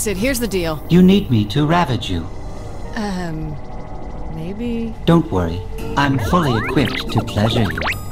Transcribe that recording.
Cid, here's the deal. You need me to ravage you. Maybe... Don't worry. I'm fully equipped to pleasure you.